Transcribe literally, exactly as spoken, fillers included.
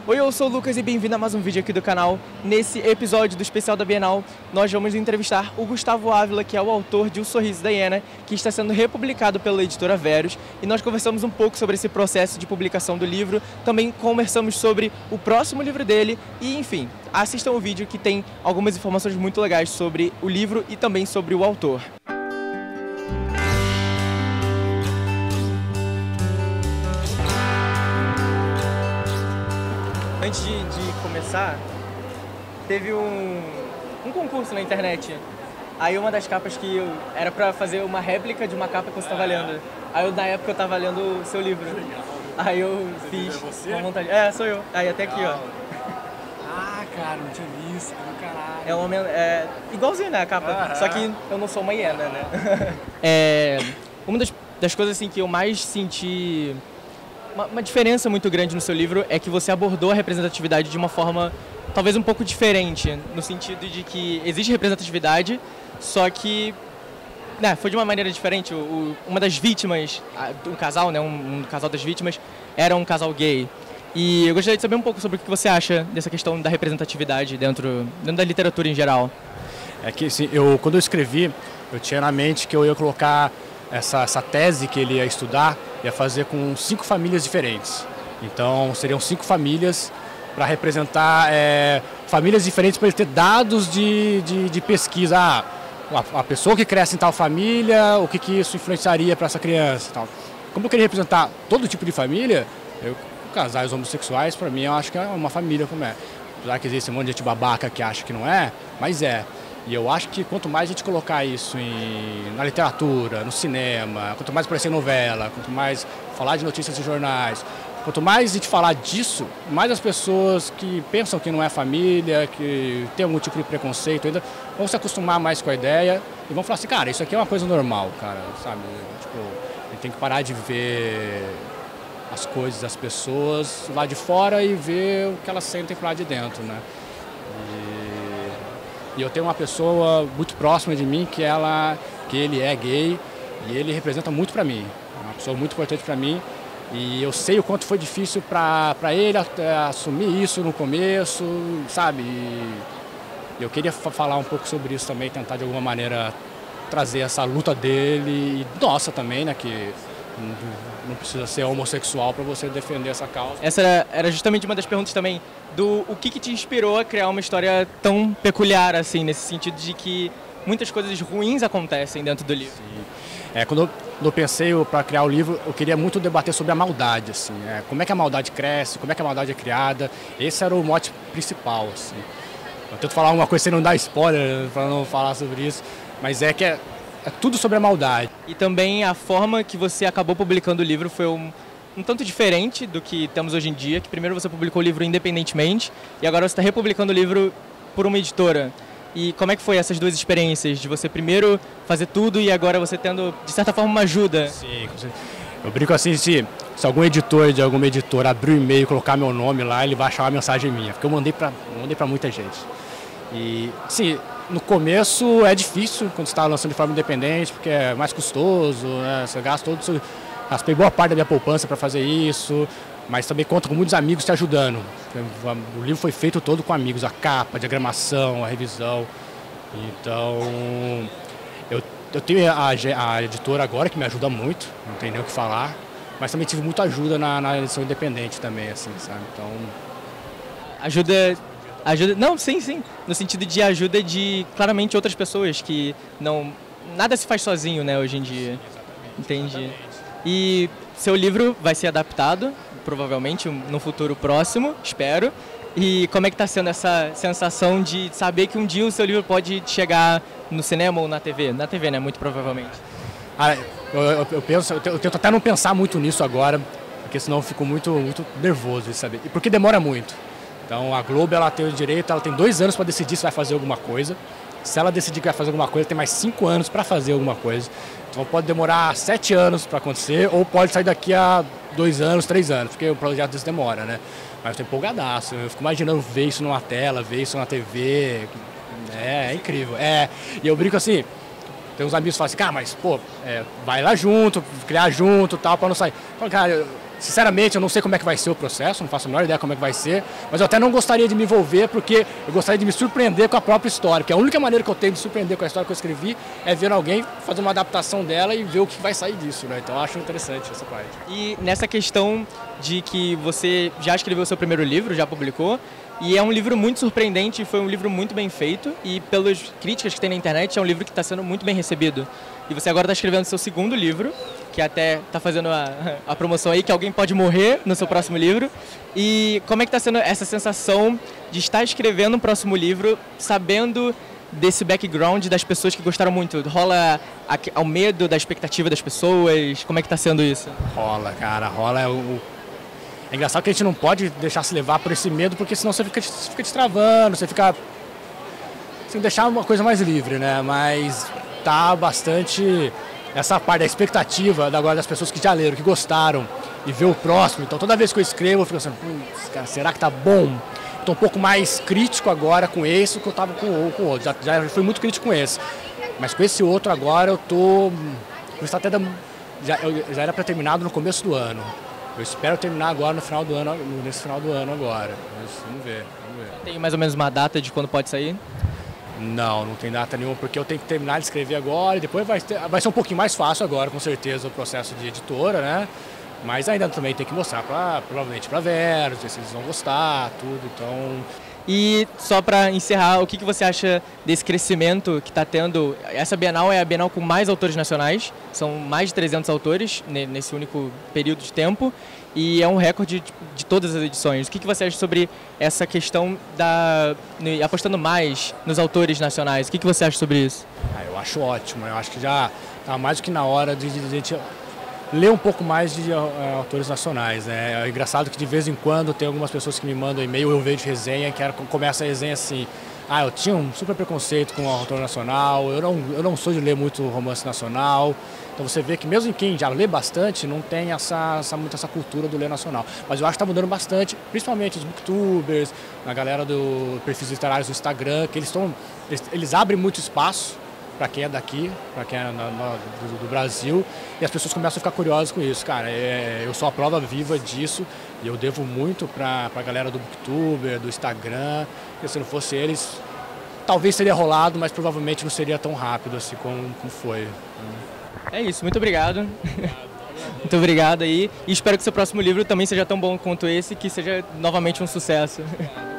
Oi, eu sou o Lucas e bem-vindo a mais um vídeo aqui do canal. Nesse episódio do especial da Bienal, nós vamos entrevistar o Gustavo Ávila, que é o autor de O Sorriso da Hiena, que está sendo republicado pela editora Verus, e nós conversamos um pouco sobre esse processo de publicação do livro, também conversamos sobre o próximo livro dele e, enfim, assistam o vídeo que tem algumas informações muito legais sobre o livro e também sobre o autor. Antes de, de começar, teve um, um concurso na internet. Aí uma das capas que eu, era pra fazer uma réplica de uma capa que você estava lendo. Aí eu, na época eu estava lendo o seu livro. Aí eu fiz uma montagem. É, sou eu. Aí até aqui, ó. Ah, cara, não tinha visto, do caralho. É, uma, é igualzinho, né, a capa. Uhum. Só que eu não sou uma hiena, né? é, uma das, das coisas assim que eu mais senti... Uma, uma diferença muito grande no seu livro é que você abordou a representatividade de uma forma talvez um pouco diferente, no sentido de que existe representatividade, só que né, foi de uma maneira diferente. O, o, uma das vítimas, um casal, né, um, um casal das vítimas, era um casal gay. E eu gostaria de saber um pouco sobre o que você acha dessa questão da representatividade dentro, dentro da literatura em geral. É que assim, eu, quando eu escrevi, eu tinha na mente que eu ia colocar essa, essa tese que ele ia estudar, ia fazer com cinco famílias diferentes. Então seriam cinco famílias para representar é, famílias diferentes, para ele ter dados de, de, de pesquisa. Ah, a, a pessoa que cresce em tal família, o que, que isso influenciaria para essa criança e tal. Como eu queria representar todo tipo de família, eu, casais homossexuais, para mim, eu acho que é uma família como é. Apesar que existe um monte de gente babaca que acha que não é, mas é. E eu acho que quanto mais a gente colocar isso em, na literatura, no cinema, quanto mais aparecer em novela, quanto mais falar de notícias em jornais, quanto mais a gente falar disso, mais as pessoas que pensam que não é família, que tem algum tipo de preconceito ainda, vão se acostumar mais com a ideia e vão falar assim, cara, isso aqui é uma coisa normal, cara, sabe? Tipo, a gente tem que parar de ver as coisas das pessoas lá de fora e ver o que elas sentem lá de dentro, né? E eu tenho uma pessoa muito próxima de mim que ela, que ele é gay e ele representa muito para mim. É uma pessoa muito importante para mim e eu sei o quanto foi difícil para ele assumir isso no começo, sabe? E eu queria falar um pouco sobre isso também, tentar de alguma maneira trazer essa luta dele e nossa também, né? Que não precisa ser homossexual para você defender essa causa. Essa era, era justamente uma das perguntas também, do o que, que te inspirou a criar uma história tão peculiar, assim, nesse sentido de que muitas coisas ruins acontecem dentro do livro. Sim. É, quando, eu, quando eu pensei para criar o livro, eu queria muito debater sobre a maldade, assim, é, como é que a maldade cresce, como é que a maldade é criada, esse era o mote principal, assim. Eu tento falar uma coisa sem não dar spoiler, para não falar sobre isso, mas é que é, é tudo sobre a maldade. E também a forma que você acabou publicando o livro foi um, um tanto diferente do que temos hoje em dia, que primeiro você publicou o livro independentemente e agora você está republicando o livro por uma editora. E como é que foi essas duas experiências, de você primeiro fazer tudo e agora você tendo, de certa forma, uma ajuda? Sim, eu brinco assim, se, se algum editor de alguma editora abrir o e-mail e colocar meu nome lá, ele vai achar uma mensagem minha, porque eu mandei para mandei para muita gente. E, sim, no começo é difícil quando você está lançando de forma independente, porque é mais custoso, né? Você gasta todo o seu... Gastei boa parte da minha poupança para fazer isso, mas também conto com muitos amigos te ajudando. O livro foi feito todo com amigos, a capa, a diagramação, a revisão. Então, eu, eu tenho a, a editora agora que me ajuda muito, não tem nem o que falar, mas também tive muita ajuda na, na edição independente também, assim, sabe? Então... Ajuda... Ajuda, não, sim, sim, no sentido de ajuda de, claramente, outras pessoas que não, nada se faz sozinho, né, hoje em dia. Exatamente. Entendi. Exatamente. E seu livro vai ser adaptado, provavelmente, no futuro próximo, espero. E como é que está sendo essa sensação de saber que um dia o seu livro pode chegar no cinema ou na T V? Na T V, né, muito provavelmente. Ah, eu, eu, eu, penso, eu tento até não pensar muito nisso agora, porque senão eu fico muito, muito nervoso, sabe? E porque demora muito. Então a Globo, ela tem o direito, ela tem dois anos para decidir se vai fazer alguma coisa. Se ela decidir que vai fazer alguma coisa, tem mais cinco anos para fazer alguma coisa. Então pode demorar sete anos para acontecer, ou pode sair daqui a dois anos, três anos, porque o projeto desse demora, né? Mas eu tô empolgadaço, eu fico imaginando ver isso numa tela, ver isso na T V. É, é incrível. É, e eu brinco assim, tem uns amigos que falam assim, cara, mas pô, é, vai lá junto, criar junto e tal, para não sair. Eu falo, cara, sinceramente, eu não sei como é que vai ser o processo, não faço a menor ideia como é que vai ser, mas eu até não gostaria de me envolver, porque eu gostaria de me surpreender com a própria história, que a única maneira que eu tenho de surpreender com a história que eu escrevi é ver alguém fazer uma adaptação dela e ver o que vai sair disso, né? Então eu acho interessante essa parte. E nessa questão de que você já escreveu o seu primeiro livro, já publicou, e é um livro muito surpreendente, foi um livro muito bem feito, e pelas críticas que tem na internet, é um livro que está sendo muito bem recebido. E você agora está escrevendo seu segundo livro, que até está fazendo a, a promoção aí, que alguém pode morrer no seu próximo livro. E como é que está sendo essa sensação de estar escrevendo um próximo livro, sabendo desse background das pessoas que gostaram muito? Rola o medo da expectativa das pessoas? Como é que está sendo isso? Rola, cara, rola. O... É engraçado que a gente não pode deixar se levar por esse medo, porque senão você fica, você fica destravando, você fica... Sem deixar uma coisa mais livre, né? Mas tá bastante... Essa parte da expectativa agora das pessoas que já leram, que gostaram, e ver o próximo. Então toda vez que eu escrevo, eu fico assim, cara, será que tá bom? Estou um pouco mais crítico agora com esse do que eu estava com, com o outro. Já, já fui muito crítico com esse. Mas com esse outro agora eu tô... Eu até da, já, eu, já era para terminado no começo do ano. Eu espero terminar agora no final do ano, nesse final do ano agora. Mas vamos ver, vamos ver. Tem mais ou menos uma data de quando pode sair? Não, não tem data nenhuma, porque eu tenho que terminar de escrever agora e depois vai, ter, vai ser um pouquinho mais fácil agora, com certeza, o processo de editora, né? Mas ainda também tem que mostrar, pra, provavelmente, para Verso, se eles vão gostar, tudo, então... E só para encerrar, o que, que você acha desse crescimento que está tendo? Essa Bienal é a Bienal com mais autores nacionais, são mais de trezentos autores nesse único período de tempo, e é um recorde de, de todas as edições. O que, que você acha sobre essa questão da apostando mais nos autores nacionais? O que, que você acha sobre isso? Ah, eu acho ótimo, eu acho que já está mais do que na hora de a gente ler um pouco mais de uh, autores nacionais, né? É engraçado que de vez em quando tem algumas pessoas que me mandam e-mail, eu vejo resenha, que era, começa a resenha assim, ah, eu tinha um super preconceito com o autor nacional, eu não, eu não sou de ler muito romance nacional, então você vê que mesmo em quem já lê bastante, não tem essa, essa, muito essa cultura do ler nacional. Mas eu acho que está mudando bastante, principalmente os booktubers, a galera do perfis literários do Instagram, que eles, tão, eles, eles abrem muito espaço para quem é daqui, para quem é na, na, do, do Brasil, e as pessoas começam a ficar curiosas com isso, cara. É, eu sou a prova viva disso e eu devo muito para a galera do Booktuber, do Instagram, porque se não fosse eles, talvez teria rolado, mas provavelmente não seria tão rápido assim como, como foi. É isso, muito obrigado. Muito obrigado aí, e espero que seu próximo livro também seja tão bom quanto esse, que seja novamente um sucesso.